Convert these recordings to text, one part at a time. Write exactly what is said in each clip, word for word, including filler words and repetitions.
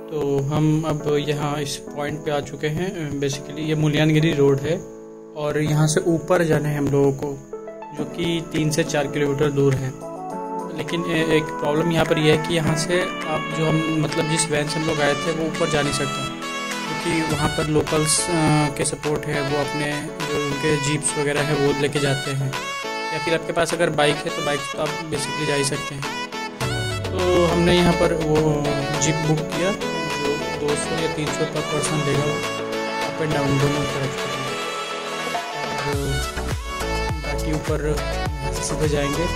तो हम अब यहाँ इस पॉइंट पे आ चुके हैं। बेसिकली ये मुलियानगिरी रोड है और यहाँ से ऊपर जाना है हम लोगों को, जो कि तीन से चार किलोमीटर दूर है। लेकिन एक प्रॉब्लम यहाँ पर यह है कि यहाँ से आप जो हम मतलब जिस वैन से हम लोग आए थे वो ऊपर जा नहीं सकते, क्योंकि वहाँ पर लोकल्स के सपोर्ट है, वो अपने जो उनके जीप्स वगैरह है वो लेके जाते हैं, या फिर आपके पास अगर बाइक है तो बाइक तो आप बेसिकली जा ही सकते हैं। तो हमने यहाँ पर वो जीप बुक किया जो दो सौ या तीन सौ पर पर्सन देगा, अप एंड डाउन दोनों तरफ के लिए। और बाकी ऊपर सीधे जाएंगे।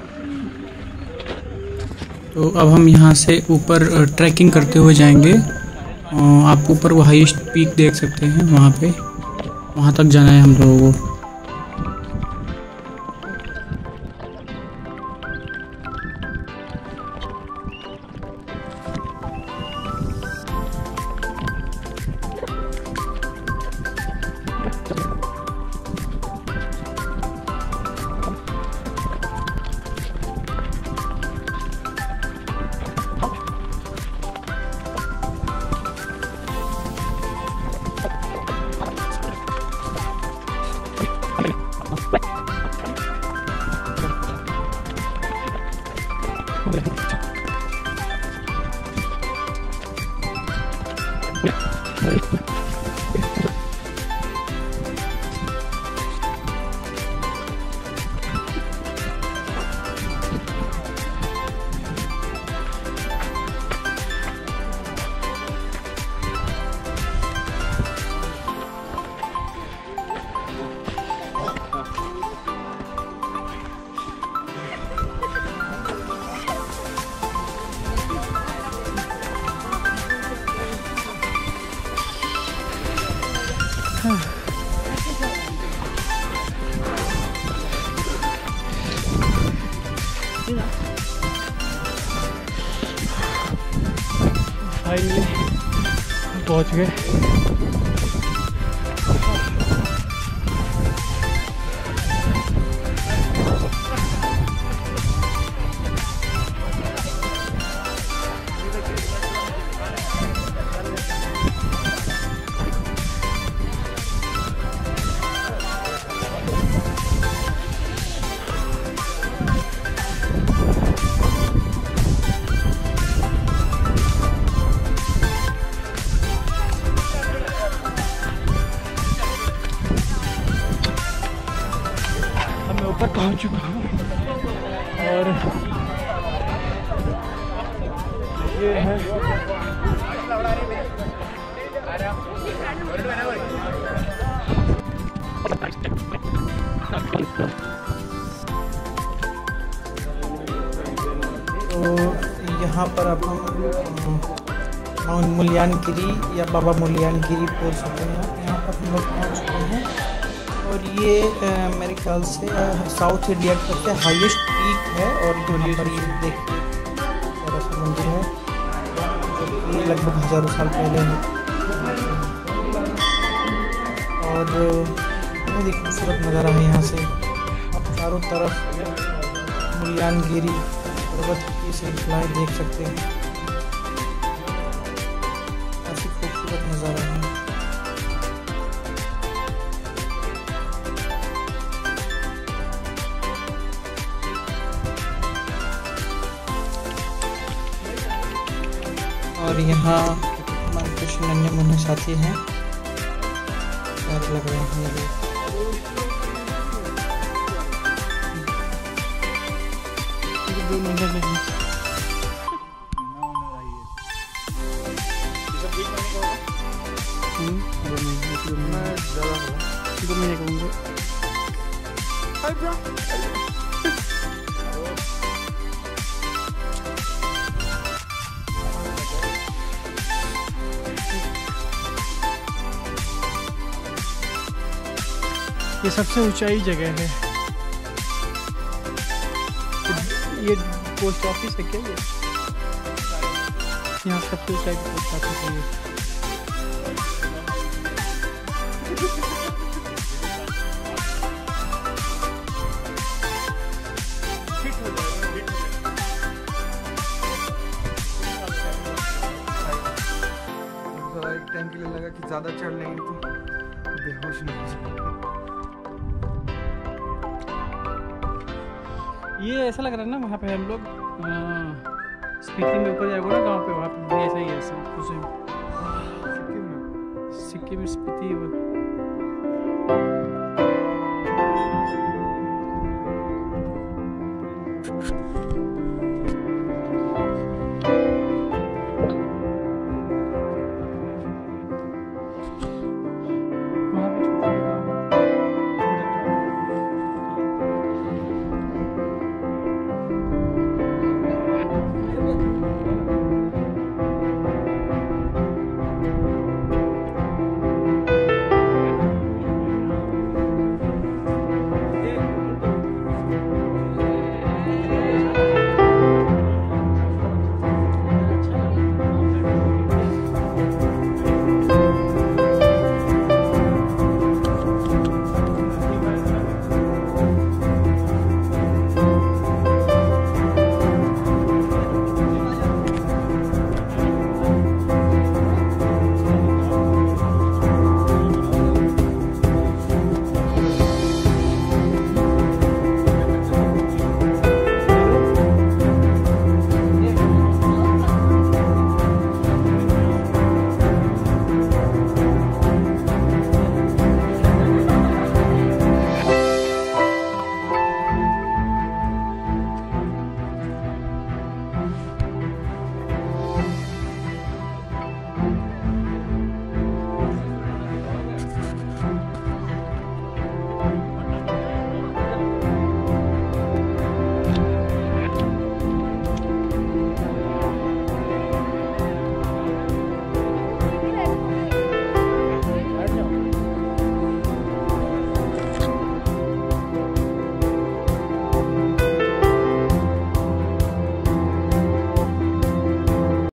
तो अब हम यहाँ से ऊपर ट्रैकिंग करते हुए जाएंगे। आप ऊपर वो हाईएस्ट पीक देख सकते हैं, वहाँ पे वहाँ तक जाना है हम लोगों को। फाइनली पहुंच गए। ऊपर पहुंच चुका हूँ और ये है तो यहाँ पर अब हम माउंट मुल्यानगिरी या बाबा मुल्यानगिरी बोल सकते हैं। यहाँ पर हम लोग पहुँच चुके हैं और ये आ, मेरे ख्याल से साउथ इंडिया का सबसे हाईएस्ट पीक है। और यहाँ पर ये देखिए बड़ा सा मंदिर है जो लगभग हज़ारों साल पहले है और बहुत ही खूबसूरत नज़ारा है। यहाँ से आप चारों तरफ मुल्यानगिरी पर्वत की श्रृंखलाएँ देख सकते हैं। काफ़ी खूबसूरत नज़ारा है। और यहाँ हमारे कुछ नन्हे मुन्ने साथी हैं और लग रहे हैं ये ये सबसे ऊंचाई जगह है। ये पोस्ट ऑफिस है क्या? ये यहाँ सबसे ऊंचाई पोस्ट ऑफिस है। एक टाइम के लिए लगा कि ज़्यादा चढ़ लेंगे तो बेहोश नहीं हो जाएंगे। ये ऐसा लग रहा है ना वहाँ पे हम लोग स्पीति में ऊपर जाएगा ना गाँव पे, वहाँ पे भी ऐसा ही है सब कुछ। सिक्किम स्पीति